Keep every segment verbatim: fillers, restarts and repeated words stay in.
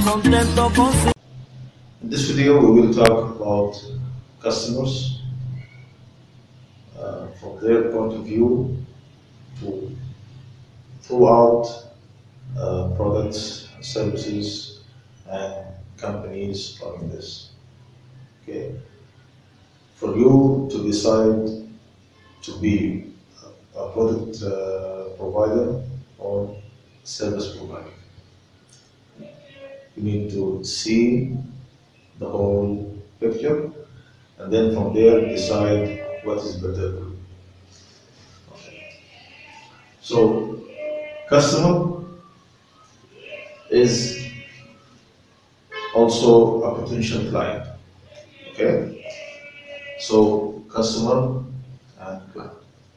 contento consigo. In this video, we will talk about customers uh, from their point of view to throughout uh, products, services, and companies running this. Okay, for you to decide to be a product uh, provider or service provider, you need to see the whole picture, and then from there decide what is better for you. Okay. So, customer is also a potential client. Okay, so customer and client.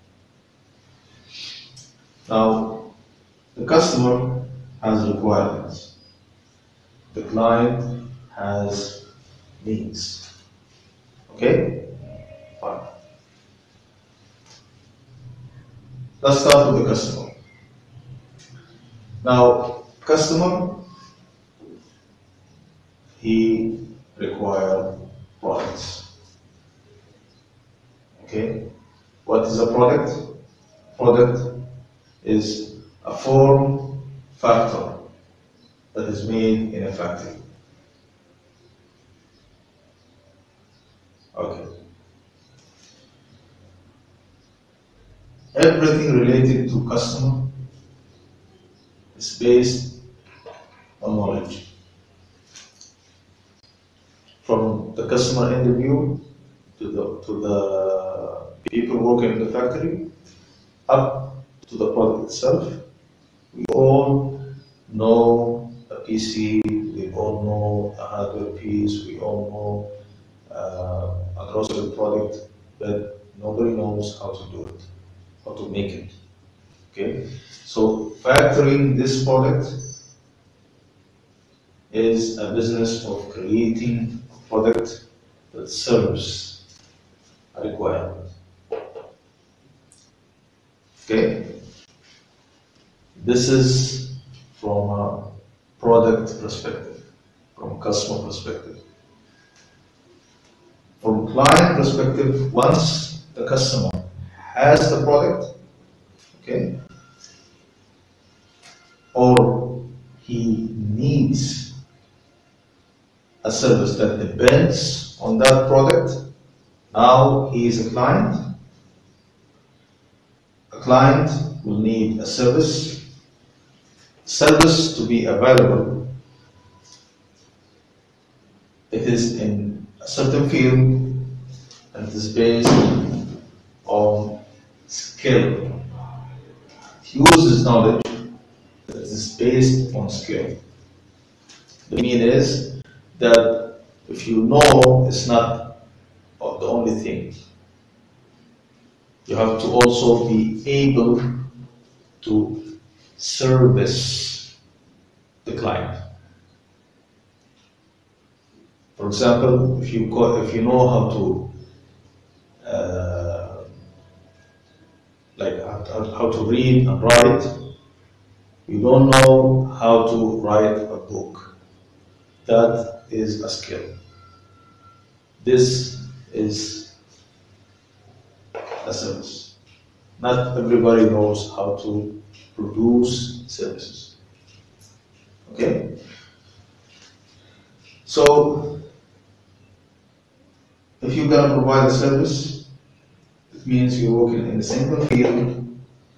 Now, the customer has requirements. The client has needs. Okay? Fine. Let's start with the customer. Now, customer, he requires products. Okay? What is a product? Product is a form factor that is made in a factory. Okay. Everything related to customer is based on knowledge. From the customer end of view to the to the people working in the factory, up to the product itself, we all know a P C, we all know a hardware piece, we all know uh, a grocery product, but nobody knows how to do it, how to make it. Okay, so factoring this product is a business of creating a product that serves a requirement. Okay, this is from a product perspective, from customer perspective. From client perspective, once the customer has the product, okay, or he needs a service that depends on that product, now he is a client. A client will need a service, service to be available. It is in a certain field and it is based on skill. It uses knowledge that is based on skill. The meaning is that if you know, it's not the only thing. You have to also be able to service the client. For example, if you go, if you know how to uh, like how, how to read and write, you don't know how to write a book. That is a skill. This is a service. Not everybody knows how to produce services. Okay? So, if you're going to provide a service, it means you're working in a single field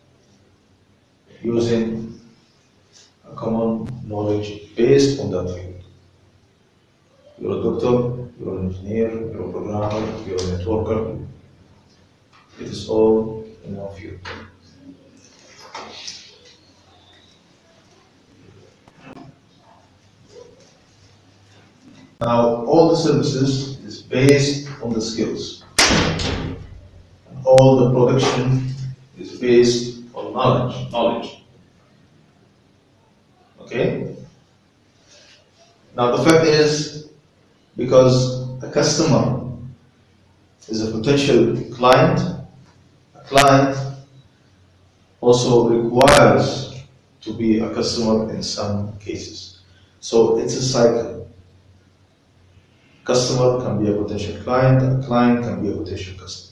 using a common knowledge based on that field. You're a doctor, you're an engineer, you're a programmer, you're a networker. It is all in our field. Now, all the services is based on the skills. And all the production is based on knowledge. Knowledge. Okay? Now, the fact is, because a customer is a potential client, a client also requires to be a customer in some cases. So it's a cycle. Customer can be a potential client, a client can be a potential customer.